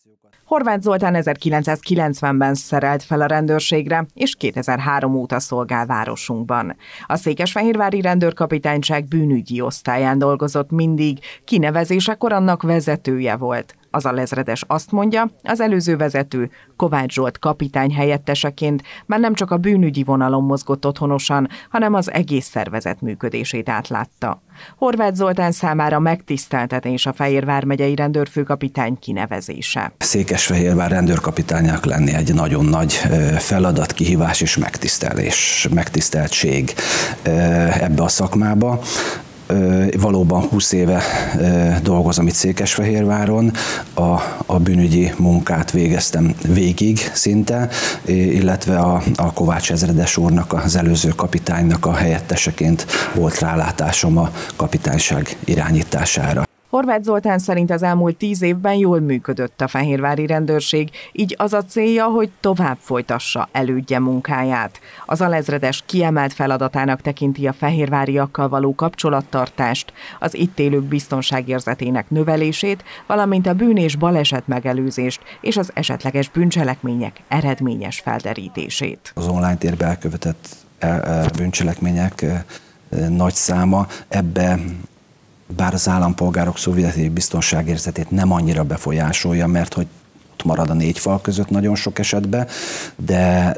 Horváth Zoltán 1990-ben szerelt fel a rendőrségre, és 2003 óta szolgál városunkban. A Székesfehérvári Rendőrkapitányság bűnügyi osztályán dolgozott mindig, kinevezésekor annak vezetője volt. Az alezredes azt mondja, az előző vezető, Kovács Zsolt kapitány helyetteseként már nem csak a bűnügyi vonalon mozgott otthonosan, hanem az egész szervezet működését átlátta. Horváth Zoltán számára megtiszteltetés a Fejér vármegyei rendőrfőkapitány kinevezése. Székesfehérvár rendőrkapitánynak lenni egy nagyon nagy feladat, kihívás és megtiszteltség ebbe a szakmába. Valóban 20 éve dolgozom itt Székesfehérváron, a bűnügyi munkát végeztem végig szinte, illetve a Kovács ezredes úrnak, az előző kapitánynak a helyetteseként volt rálátásom a kapitányság irányítására. Horváth Zoltán szerint az elmúlt 10 évben jól működött a fehérvári rendőrség, így az a célja, hogy tovább folytassa elődje munkáját. Az alezredes kiemelt feladatának tekinti a fehérváriakkal való kapcsolattartást, az itt élők biztonságérzetének növelését, valamint a bűn- és baleset megelőzést és az esetleges bűncselekmények eredményes felderítését. Az online térben elkövetett bűncselekmények nagy száma, ebbe bár az állampolgárok szubjektív biztonságérzetét nem annyira befolyásolja, mert hogy ott marad a 4 fal között nagyon sok esetben, de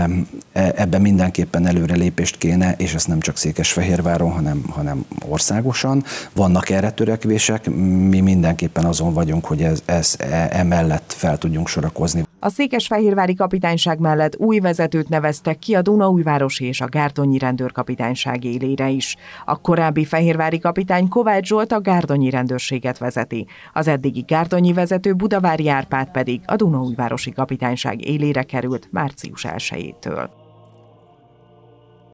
ebben mindenképpen előrelépést kéne, és ez nem csak Székesfehérváron, hanem országosan. Vannak erre törekvések, mi mindenképpen azon vagyunk, hogy emellett fel tudjunk sorakozni. A Székesfehérvári kapitányság mellett új vezetőt neveztek ki a Dunaújvárosi és a Gárdonyi rendőrkapitányság élére is. A korábbi fehérvári kapitány Kovács Zsolt a gárdonyi rendőrséget vezeti. Az eddigi gárdonyi vezető Budavári Árpád pedig a Dunaújvárosi kapitányság élére került március 1-től.